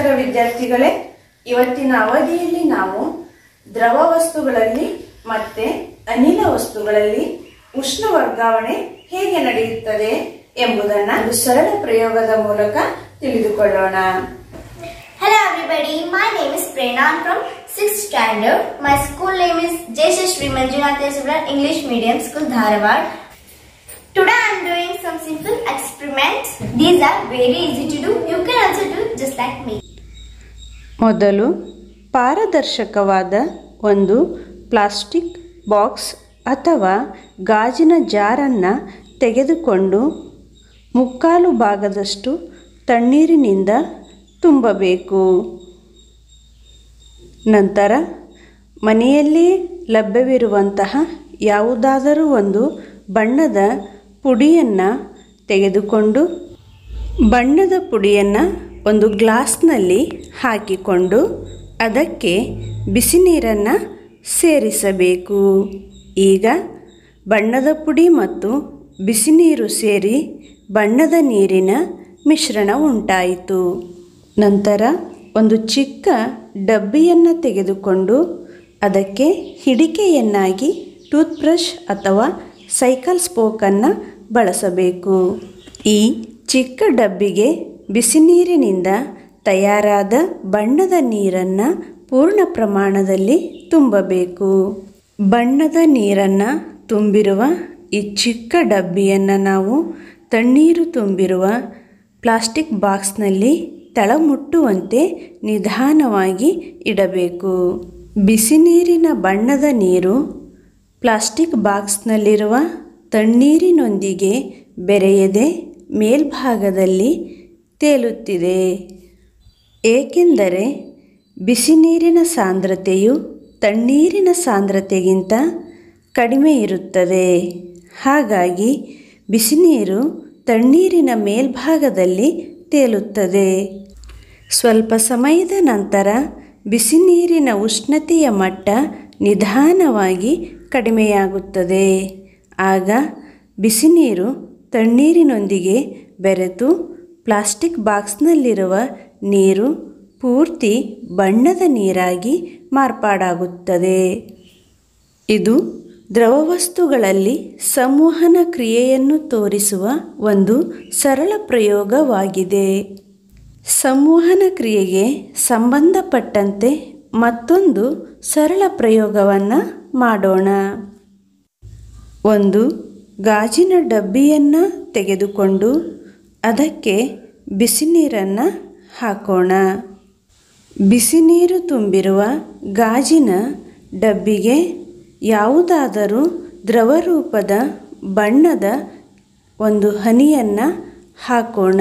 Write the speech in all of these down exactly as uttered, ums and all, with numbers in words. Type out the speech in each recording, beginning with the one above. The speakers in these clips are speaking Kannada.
ನಮಸ್ಕಾರ ವಿದ್ಯಾರ್ಥಿಗಳೇ, ಇವತ್ತಿನ ಅವಧಿಯಲ್ಲಿ ನಾವು ದ್ರವ ವಸ್ತುಗಳಲ್ಲಿ ಮತ್ತೆ ಅನಿಲ ವಸ್ತುಗಳಲ್ಲಿ ಉಷ್ಣ ವರ್ಗಾವಣೆ ಹೇಗೆ ನಡೆಯುತ್ತದೆ ಎಂಬುದನ್ನು ಸರಳ ಪ್ರಯೋಗದ ಮೂಲಕ ತಿಳಿದುಕೊಳ್ಳೋಣ. Hello everybody, my name is Prerna. I'm from sixth standard. My school name is J Shri Manjunatheswara English Medium School, Dharwad. Today I am doing some simple experiments. These are very easy to do. You can also do just like me. ಮೊದಲು ಪಾರದರ್ಶಕವಾದ ಒಂದು ಪ್ಲಾಸ್ಟಿಕ್ ಬಾಕ್ಸ್ ಅಥವಾ ಗಾಜಿನ ಜಾರನ್ನು ತೆಗೆದುಕೊಂಡು ಮುಕ್ಕಾಲು ಭಾಗದಷ್ಟು ತಣ್ಣೀರಿನಿಂದ ತುಂಬಬೇಕು. ನಂತರ ಮನೆಯಲ್ಲಿ ಲಭ್ಯವಿರುವಂತಹ ಯಾವುದಾದರೂ ಒಂದು ಬಣ್ಣದ ಪುಡಿಯನ್ನು ತೆಗೆದುಕೊಂಡು ಬಣ್ಣದ ಪುಡಿಯನ್ನು ಒಂದು ಗ್ಲಾಸ್ನಲ್ಲಿ ಹಾಕಿಕೊಂಡು ಅದಕ್ಕೆ ಬಿಸಿ ನೀರನ್ನು ಸೇರಿಸಬೇಕು. ಈಗ ಬಣ್ಣದ ಪುಡಿ ಮತ್ತು ಬಿಸಿ ನೀರು ಸೇರಿ ಬಣ್ಣದ ನೀರಿನ ಮಿಶ್ರಣ ಉಂಟಾಯಿತು. ನಂತರ ಒಂದು ಚಿಕ್ಕ ಡಬ್ಬಿಯನ್ನು ತೆಗೆದುಕೊಂಡು ಅದಕ್ಕೆ ಹಿಡಿಕೆಯನ್ನಾಗಿ ಟೂತ್ ಬ್ರಷ್ ಅಥವಾ ಸೈಕಲ್ ಸ್ಪೋಕನ್ನು ಬಳಸಬೇಕು. ಈ ಚಿಕ್ಕ ಡಬ್ಬಿಗೆ ಬಿಸಿ ನೀರಿನಿಂದ ತಯಾರಾದ ಬಣ್ಣದ ನೀರನ್ನು ಪೂರ್ಣ ಪ್ರಮಾಣದಲ್ಲಿ ತುಂಬಬೇಕು. ಬಣ್ಣದ ನೀರನ್ನು ತುಂಬಿರುವ ಈ ಚಿಕ್ಕ ಡಬ್ಬಿಯನ್ನು ನಾವು ತಣ್ಣೀರು ತುಂಬಿರುವ ಪ್ಲಾಸ್ಟಿಕ್ ಬಾಕ್ಸ್ನಲ್ಲಿ ತಳಮುಟ್ಟುವಂತೆ ನಿಧಾನವಾಗಿ ಇಡಬೇಕು. ಬಿಸಿ ನೀರಿನ ಬಣ್ಣದ ನೀರು ಪ್ಲಾಸ್ಟಿಕ್ ಬಾಕ್ಸ್ನಲ್ಲಿರುವ ತಣ್ಣೀರಿನೊಂದಿಗೆ ಬೆರೆಯದೆ ಮೇಲ್ಭಾಗದಲ್ಲಿ ತೇಲುತ್ತಿದೆ. ಏಕೆಂದರೆ ಬಿಸಿ ನೀರಿನ ಸಾಂದ್ರತೆಯು ತಣ್ಣೀರಿನ ಸಾಂದ್ರತೆಗಿಂತ ಕಡಿಮೆ ಇರುತ್ತದೆ. ಹಾಗಾಗಿ ಬಿಸಿ ನೀರು ತಣ್ಣೀರಿನ ಮೇಲ್ಭಾಗದಲ್ಲಿ ತೇಲುತ್ತದೆ. ಸ್ವಲ್ಪ ಸಮಯದ ನಂತರ ಬಿಸಿ ನೀರಿನ ಉಷ್ಣತೆಯ ಮಟ್ಟ ನಿಧಾನವಾಗಿ ಕಡಿಮೆಯಾಗುತ್ತದೆ. ಆಗ ಬಿಸಿ ನೀರು ತಣ್ಣೀರಿನೊಂದಿಗೆ ಬೆರೆತು ಪ್ಲಾಸ್ಟಿಕ್ ಬಾಕ್ಸ್ನಲ್ಲಿರುವ ನೀರು ಪೂರ್ತಿ ಬಣ್ಣದ ನೀರಾಗಿ ಮಾರ್ಪಾಡಾಗುತ್ತದೆ. ಇದು ದ್ರವವಸ್ತುಗಳಲ್ಲಿ ಸಂವಹನ ಕ್ರಿಯೆಯನ್ನು ತೋರಿಸುವ ಒಂದು ಸರಳ ಪ್ರಯೋಗವಾಗಿದೆ. ಸಂವಹನ ಕ್ರಿಯೆಗೆ ಸಂಬಂಧಪಟ್ಟಂತೆ ಮತ್ತೊಂದು ಸರಳ ಪ್ರಯೋಗವನ್ನು ಮಾಡೋಣ. ಒಂದು ಗಾಜಿನ ಡಬ್ಬಿಯನ್ನು ತೆಗೆದುಕೊಂಡು ಅದಕ್ಕೆ ಬಿಸಿ ನೀರನ್ನು ಹಾಕೋಣ. ಬಿಸಿ ನೀರು ತುಂಬಿರುವ ಗಾಜಿನ ಡಬ್ಬಿಗೆ ಯಾವುದಾದರೂ ದ್ರವರೂಪದ ಬಣ್ಣದ ಒಂದು ಹನಿಯನ್ನು ಹಾಕೋಣ.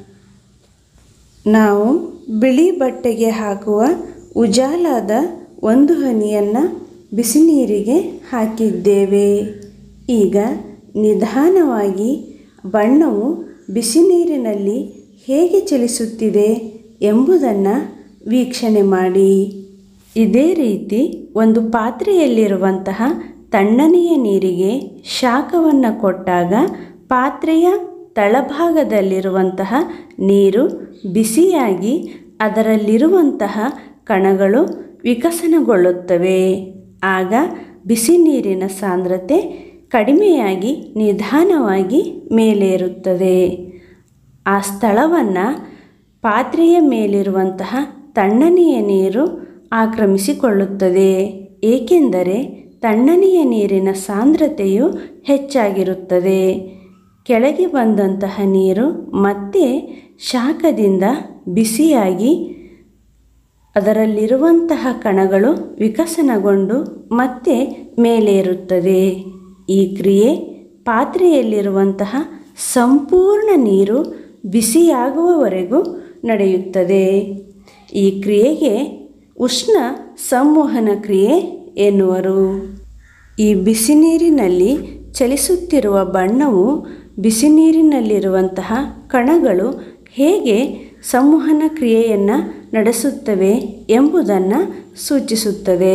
ನಾವು ಬಿಳಿ ಬಟ್ಟೆಗೆ ಹಾಕುವ ಉಜಾಲಾದ ಒಂದು ಹನಿಯನ್ನು ಬಿಸಿ ನೀರಿಗೆ ಹಾಕಿದ್ದೇವೆ. ಈಗ ನಿಧಾನವಾಗಿ ಬಣ್ಣವು ಬಿಸಿ ನೀರಿನಲ್ಲಿ ಹೇಗೆ ಚಲಿಸುತ್ತಿದೆ ಎಂಬುದನ್ನು ವೀಕ್ಷಣೆ ಮಾಡಿ. ಇದೇ ರೀತಿ ಒಂದು ಪಾತ್ರೆಯಲ್ಲಿರುವಂತಹ ತಣ್ಣನೆಯ ನೀರಿಗೆ ಶಾಖವನ್ನು ಕೊಟ್ಟಾಗ ಪಾತ್ರೆಯ ತಳಭಾಗದಲ್ಲಿರುವಂತಹ ನೀರು ಬಿಸಿಯಾಗಿ ಅದರಲ್ಲಿರುವಂತಹ ಕಣಗಳು ವಿಕಸನಗೊಳ್ಳುತ್ತವೆ. ಆಗ ಬಿಸಿ ನೀರಿನ ಸಾಂದ್ರತೆ ಕಡಿಮೆಯಾಗಿ ನಿಧಾನವಾಗಿ ಮೇಲೇರುತ್ತದೆ. ಆ ಸ್ಥಳವನ್ನು ಪಾತ್ರೆಯ ಮೇಲಿರುವಂತಹ ತಣ್ಣನೆಯ ನೀರು ಆಕ್ರಮಿಸಿಕೊಳ್ಳುತ್ತದೆ. ಏಕೆಂದರೆ ತಣ್ಣನೆಯ ನೀರಿನ ಸಾಂದ್ರತೆಯು ಹೆಚ್ಚಾಗಿರುತ್ತದೆ. ಕೆಳಗೆ ಬಂದಂತಹ ನೀರು ಮತ್ತೆ ಶಾಖದಿಂದ ಬಿಸಿಯಾಗಿ ಅದರಲ್ಲಿರುವಂತಹ ಕಣಗಳು ವಿಕಸನಗೊಂಡು ಮತ್ತೆ ಮೇಲೇರುತ್ತದೆ. ಈ ಕ್ರಿಯೆ ಪಾತ್ರೆಯಲ್ಲಿರುವಂತಹ ಸಂಪೂರ್ಣ ನೀರು ಬಿಸಿಯಾಗುವವರೆಗೂ ನಡೆಯುತ್ತದೆ. ಈ ಕ್ರಿಯೆಗೆ ಉಷ್ಣ ಸಂವಹನ ಕ್ರಿಯೆ ಎನ್ನುವರು. ಈ ಬಿಸಿ ನೀರಿನಲ್ಲಿ ಚಲಿಸುತ್ತಿರುವ ಬಣ್ಣವು ಬಿಸಿ ನೀರಿನಲ್ಲಿರುವಂತಹ ಕಣಗಳು ಹೇಗೆ ಸಂವಹನ ಕ್ರಿಯೆಯನ್ನು ನಡೆಸುತ್ತವೆ ಎಂಬುದನ್ನು ಸೂಚಿಸುತ್ತದೆ.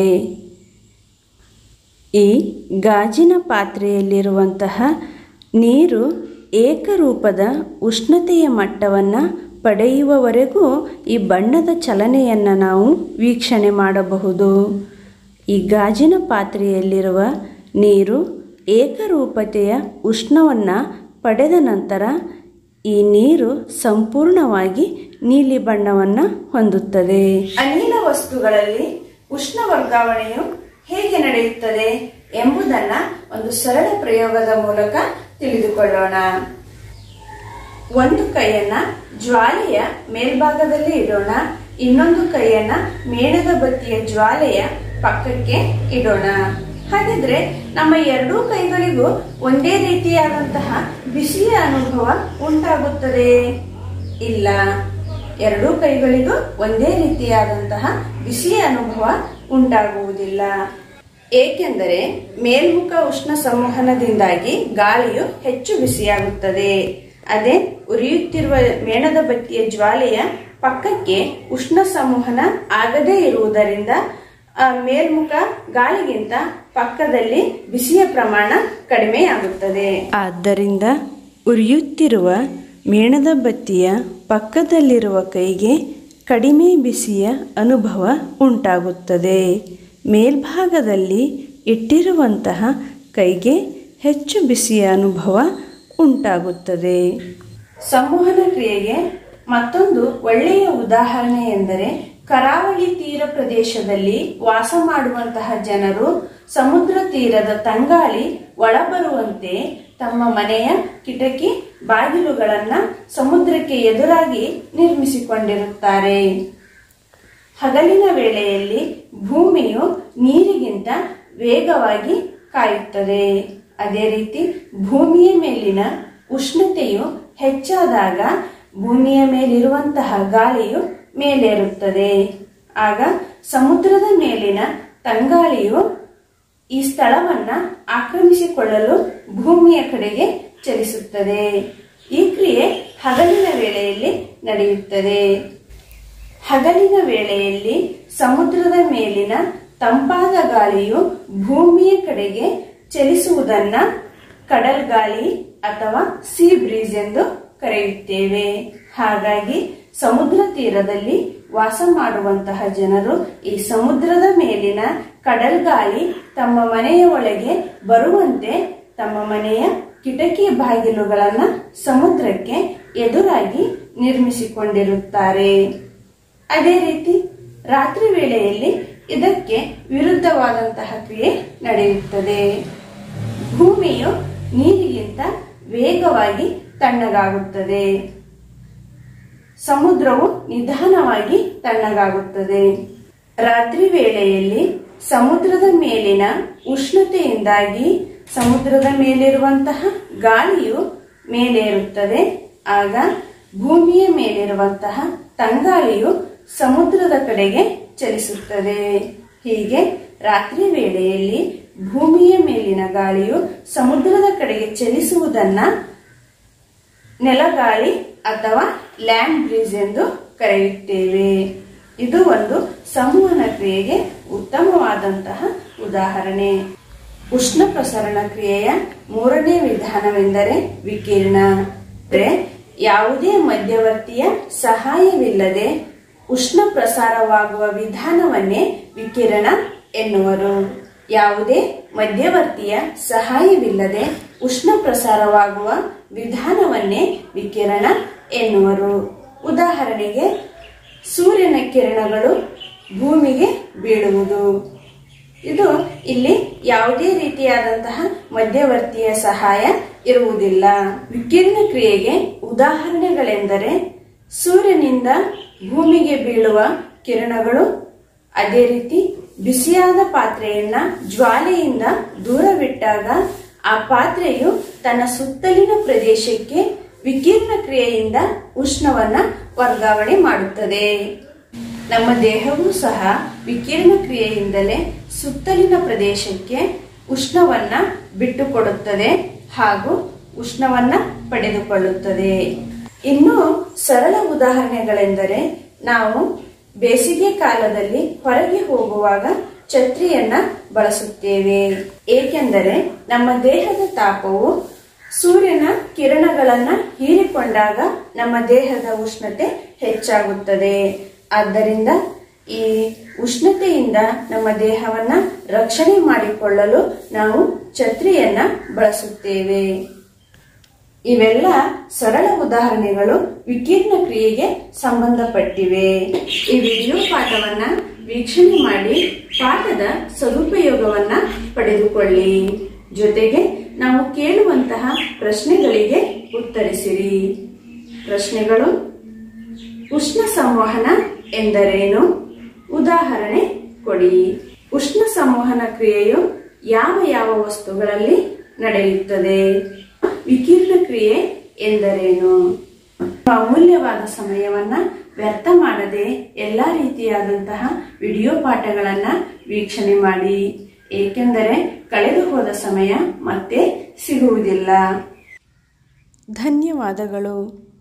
ಈ ಗಾಜಿನ ಪಾತ್ರೆಯಲ್ಲಿರುವಂತಹ ನೀರು ಏಕರೂಪದ ಉಷ್ಣತೆಯ ಮಟ್ಟವನ್ನು ಪಡೆಯುವವರೆಗೂ ಈ ಬಣ್ಣದ ಚಲನೆಯನ್ನು ನಾವು ವೀಕ್ಷಣೆ ಮಾಡಬಹುದು. ಈ ಗಾಜಿನ ಪಾತ್ರೆಯಲ್ಲಿರುವ ನೀರು ಏಕರೂಪತೆಯ ಉಷ್ಣವನ್ನು ಪಡೆದ ನಂತರ ಈ ನೀರು ಸಂಪೂರ್ಣವಾಗಿ ನೀಲಿ ಬಣ್ಣವನ್ನು ಹೊಂದುತ್ತದೆ. ಅನಿಲ ವಸ್ತುಗಳಲ್ಲಿ ಉಷ್ಣ ವರ್ಗಾವಣೆಯು ಹೇಗೆ ನಡೆಯುತ್ತದೆ ಎಂಬುದನ್ನು ಒಂದು ಸರಳ ಪ್ರಯೋಗದ ಮೂಲಕ ತಿಳಿದುಕೊಳ್ಳೋಣ. ಒಂದು ಕೈಯನ್ನ ಜ್ವಾಲೆಯ ಮೇಲ್ಭಾಗದಲ್ಲಿ ಇಡೋಣ, ಇನ್ನೊಂದು ಕೈಯನ್ನ ಮೇಣದ ಬತ್ತಿಯ ಜ್ವಾಲೆಯ ಪಕ್ಕಕ್ಕೆ ಇಡೋಣ. ಹಾಗಿದ್ರೆ ನಮ್ಮ ಎರಡೂ ಕೈಗಳಿಗೂ ಒಂದೇ ರೀತಿಯಾದಂತಹ ಬಿಸಿಯ ಅನುಭವ ಉಂಟಾಗುತ್ತದೆ? ಇಲ್ಲ, ಎರಡೂ ಕೈಗಳಿಗೂ ಒಂದೇ ರೀತಿಯಾದಂತಹ ಬಿಸಿಯ ಅನುಭವ ಉಂಟಾಗುವುದಿಲ್ಲ. ಏಕೆಂದರೆ ಮೇಲ್ಮುಖ ಉಷ್ಣ ಸಂವಹನದಿಂದಾಗಿ ಗಾಳಿಯು ಹೆಚ್ಚು ಬಿಸಿಯಾಗುತ್ತದೆ. ಅದೇ ಉರಿಯುತ್ತಿರುವ ಮೇಣದ ಬತ್ತಿಯ ಜ್ವಾಲೆಯ ಪಕ್ಕಕ್ಕೆ ಉಷ್ಣ ಸಂವಹನ ಆಗದೇ ಇರುವುದರಿಂದ ಮೇಲ್ಮುಖ ಗಾಳಿಗಿಂತ ಪಕ್ಕದಲ್ಲಿ ಬಿಸಿಯ ಪ್ರಮಾಣ ಕಡಿಮೆಯಾಗುತ್ತದೆ. ಆದ್ದರಿಂದ ಉರಿಯುತ್ತಿರುವ ಮೇಣದ ಬತ್ತಿಯ ಪಕ್ಕದಲ್ಲಿರುವ ಕೈಗೆ ಕಡಿಮೆ ಬಿಸಿಯ ಅನುಭವ ಉಂಟಾಗುತ್ತದೆ. ಮೇಲ್ಭಾಗದಲ್ಲಿ ಇಟ್ಟಿರುವಂತಹ ಕೈಗೆ ಹೆಚ್ಚು ಬಿಸಿಯ ಅನುಭವ ಉಂಟಾಗುತ್ತದೆ. ಸಂವಹನ ಕ್ರಿಯೆಗೆ ಮತ್ತೊಂದು ಒಳ್ಳೆಯ ಉದಾಹರಣೆ ಎಂದರೆ ಕರಾವಳಿ ತೀರ ಪ್ರದೇಶದಲ್ಲಿ ವಾಸ ಮಾಡುವಂತಹ ಜನರು ಸಮುದ್ರ ತೀರದ ತಂಗಾಳಿ ಒಳಬರುವಂತೆ ತಮ್ಮ ಮನೆಯ ಕಿಟಕಿ ಬಾಗಿಲುಗಳನ್ನ ಸಮುದ್ರಕ್ಕೆ ಎದುರಾಗಿ ನಿರ್ಮಿಸಿಕೊಂಡಿರುತ್ತಾರೆ. ಹಗಲಿನ ವೇಳೆಯಲ್ಲಿ ಭೂಮಿಯು ನೀರಿಗಿಂತ ವೇಗವಾಗಿ ಕಾಯುತ್ತದೆ. ಅದೇ ರೀತಿ ಭೂಮಿಯ ಮೇಲಿನ ಉಷ್ಣತೆಯು ಹೆಚ್ಚಾದಾಗ ಭೂಮಿಯ ಮೇಲಿರುವಂತಹ ಗಾಳಿಯು ಮೇಲೇರುತ್ತದೆ. ಆಗ ಸಮುದ್ರದ ಮೇಲಿನ ತಂಗಾಳಿಯು ಈ ಸ್ಥಳವನ್ನ ಆಕ್ರಮಿಸಿಕೊಳ್ಳಲು ಭೂಮಿಯ ಕಡೆಗೆ ಚಲಿಸುತ್ತದೆ. ಈ ಕ್ರಿಯೆ ಹಗಲಿನ ವೇಳೆಯಲ್ಲಿ ನಡೆಯುತ್ತದೆ. ಹಗಲಿನ ವೇಳೆಯಲ್ಲಿ ಸಮುದ್ರದ ಮೇಲಿನ ತಂಪಾದ ಗಾಳಿಯು ಭೂಮಿಯ ಕಡೆಗೆ ಚಲಿಸುವುದನ್ನ ಕಡಲ್ಗಾಳಿ ಅಥವಾ ಸೀ ಬ್ರೀಸ್ ಎಂದು ಕರೆಯುತ್ತೇವೆ. ಹಾಗಾಗಿ ಸಮುದ್ರ ತೀರದಲ್ಲಿ ವಾಸ ಮಾಡುವಂತಹ ಜನರು ಈ ಸಮುದ್ರದ ಮೇಲಿನ ಕಡಲ್ಗಾಳಿ ತಮ್ಮ ಮನೆಯ ಒಳಗೆ ಬರುವಂತೆ ತಮ್ಮ ಮನೆಯ ಕಿಟಕಿ ಬಾಗಿಲುಗಳನ್ನ ಸಮುದ್ರಕ್ಕೆ ಎದುರಾಗಿ ನಿರ್ಮಿಸಿಕೊಂಡಿರುತ್ತಾರೆ. ಅದೇ ರೀತಿ ರಾತ್ರಿ ವೇಳೆಯಲ್ಲಿ ಇದಕ್ಕೆ ವಿರುದ್ಧವಾದಂತಹ ಕ್ರಿಯೆ ನಡೆಯುತ್ತದೆ. ಭೂಮಿಯು ನೀರಿಗಿಂತ ವೇಗವಾಗಿ ತಣ್ಣಗಾಗುತ್ತದೆ. ಸಮುದ್ರವು ನಿಧಾನವಾಗಿ ತಣ್ಣಗಾಗುತ್ತದೆ. ರಾತ್ರಿ ವೇಳೆಯಲ್ಲಿ ಸಮುದ್ರದ ಮೇಲಿನ ಉಷ್ಣತೆಯಿಂದಾಗಿ ಸಮುದ್ರದ ಮೇಲಿರುವಂತಹ ಗಾಳಿಯು ಮೇಲೇರುತ್ತದೆ. ಆಗ ಭೂಮಿಯ ಮೇಲಿರುವಂತಹ ತಂಗಾಳಿಯು ಸಮುದ್ರದ ಕಡೆಗೆ ಚಲಿಸುತ್ತದೆ. ಹೀಗೆ ರಾತ್ರಿ ವೇಳೆಯಲ್ಲಿ ಭೂಮಿಯ ಮೇಲಿನ ಗಾಳಿಯು ಸಮುದ್ರದ ಕಡೆಗೆ ಚಲಿಸುವುದನ್ನ ನೆಲಗಾಳಿ ಅಥವಾ ಲ್ಯಾಂಡ್ ಬ್ರೀಸ್ ಎಂದು ಕರೆಯುತ್ತೇವೆ. ಇದು ಒಂದು ಸಂವಹನ ಕ್ರಿಯೆಗೆ ಉತ್ತಮವಾದಂತಹ ಉದಾಹರಣೆ. ಉಷ್ಣ ಪ್ರಸರಣ ಕ್ರಿಯೆಯ ಮೂರನೇ ವಿಧಾನವೆಂದರೆ ವಿಕಿರಣ. ಅಂದರೆ ಯಾವುದೇ ಮಧ್ಯವರ್ತಿಯ ಸಹಾಯವಿಲ್ಲದೆ ಉಷ್ಣ ಪ್ರಸಾರವಾಗುವ ವಿಧಾನವನ್ನೇ ವಿಕಿರಣ ಎನ್ನುವರು. ಯಾವುದೇ ಮಧ್ಯವರ್ತಿಯ ಸಹಾಯವಿಲ್ಲದೆ ಉಷ್ಣ ಪ್ರಸಾರವಾಗುವ ವಿಧಾನವನ್ನೇ ವಿಕಿರಣ ಎನ್ನುವರು. ಉದಾಹರಣೆಗೆ ಸೂರ್ಯನ ಕಿರಣಗಳು ಭೂಮಿಗೆ ಬೀಳುವುದು. ಇದು ಇಲ್ಲಿ ಯಾವುದೇ ರೀತಿಯಾದಂತಹ ಮಧ್ಯವರ್ತಿಯ ಸಹಾಯ ಇರುವುದಿಲ್ಲ. ವಿಕಿರಣ ಕ್ರಿಯೆಗೆ ಉದಾಹರಣೆಗಳೆಂದರೆ ಸೂರ್ಯನಿಂದ ಭೂಮಿಗೆ ಬೀಳುವ ಕಿರಣಗಳು, ಅದೇ ರೀತಿ ಬಿಸಿಯಾದ ಪಾತ್ರೆಯನ್ನ ಜ್ವಾಲೆಯಿಂದ ದೂರವಿಟ್ಟಾಗ ಆ ಪಾತ್ರೆಯು ತನ್ನ ಸುತ್ತಲಿನ ಪ್ರದೇಶಕ್ಕೆ ವಿಕಿರಣ ಕ್ರಿಯೆಯಿಂದ ಉಷ್ಣವನ್ನ ವರ್ಗಾವಣೆ ಮಾಡುತ್ತದೆ. ನಮ್ಮ ದೇಹವೂ ಸಹ ವಿಕಿರಣ ಕ್ರಿಯೆಯಿಂದಲೇ ಸುತ್ತಲಿನ ಪ್ರದೇಶಕ್ಕೆ ಉಷ್ಣವನ್ನ ಬಿಟ್ಟುಕೊಡುತ್ತದೆ ಹಾಗೂ ಉಷ್ಣವನ್ನ ಪಡೆದುಕೊಳ್ಳುತ್ತದೆ. ಇನ್ನು ಸರಳ ಉದಾಹರಣೆಗಳೆಂದರೆ ನಾವು ಬೇಸಿಗೆ ಕಾಲದಲ್ಲಿ ಹೊರಗೆ ಹೋಗುವಾಗ ಛತ್ರಿಯನ್ನ ಬಳಸುತ್ತೇವೆ. ಏಕೆಂದರೆ ನಮ್ಮ ದೇಹದ ತಾಪವು ಸೂರ್ಯನ ಕಿರಣಗಳನ್ನ ಹೀರಿಕೊಂಡಾಗ ನಮ್ಮ ದೇಹದ ಉಷ್ಣತೆ ಹೆಚ್ಚಾಗುತ್ತದೆ. ಆದ್ದರಿಂದ ಈ ಉಷ್ಣತೆಯಿಂದ ನಮ್ಮ ದೇಹವನ್ನ ರಕ್ಷಣೆ ಮಾಡಿಕೊಳ್ಳಲು ನಾವು ಛತ್ರಿಯನ್ನ ಬಳಸುತ್ತೇವೆ. ಇವೆಲ್ಲ ಸರಳ ಉದಾಹರಣೆಗಳು ವಿಕಿರಣ ಕ್ರಿಯೆಗೆ ಸಂಬಂಧಪಟ್ಟಿವೆ. ಈ ವಿಡಿಯೋ ಪಾಠವನ್ನ ವೀಕ್ಷಣೆ ಮಾಡಿ ಪಾಠದ ಸದುಪಯೋಗವನ್ನ ಪಡೆದುಕೊಳ್ಳಿ. ಜೊತೆಗೆ ನಾವು ಕೇಳುವಂತಹ ಪ್ರಶ್ನೆಗಳಿಗೆ ಉತ್ತರಿಸಿರಿ. ಪ್ರಶ್ನೆಗಳು: ಉಷ್ಣ ಸಂವಹನ ಎಂದರೇನು? ಉದಾಹರಣೆ ಕೊಡಿ. ಉಷ್ಣ ಸಂವಹನ ಕ್ರಿಯೆಯು ಯಾವ ಯಾವ ವಸ್ತುಗಳಲ್ಲಿ ನಡೆಯುತ್ತದೆ? ವಿಕಿರಣ ಕ್ರಿಯೆ ಎಂದರೇನು? ಅಮೂಲ್ಯವಾದ ಸಮಯವನ್ನ ವ್ಯರ್ಥ ಮಾಡದೆ ಎಲ್ಲಾ ರೀತಿಯಾದಂತಹ ವಿಡಿಯೋ ಪಾಠಗಳನ್ನ ವೀಕ್ಷಣೆ ಮಾಡಿ. ಏಕೆಂದರೆ ಕಳೆದು ಹೋದ ಸಮಯ ಮತ್ತೆ ಸಿಗುವುದಿಲ್ಲ. ಧನ್ಯವಾದಗಳು.